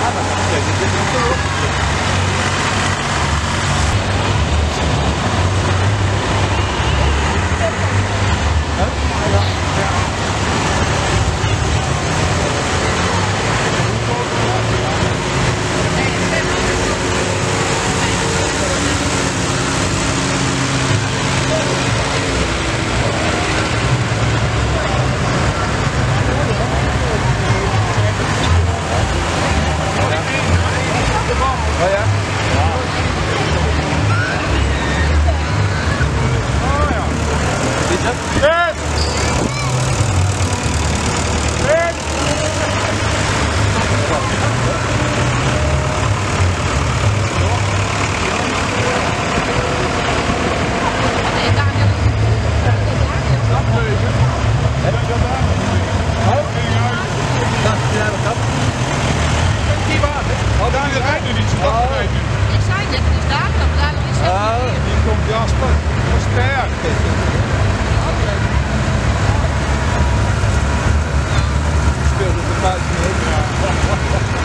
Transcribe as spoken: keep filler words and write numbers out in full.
maar dit is natuurlijk ook. Oh ja? Ja. Oh ja. Is het? Yes! Yes! Oh, daar rijdt nu niet, zo dat rijdt nu. Ik zei net, het is daar, dan daar nog iets. Oh, hier komt Jasper. Dat is sterk. Speelt het de buiten.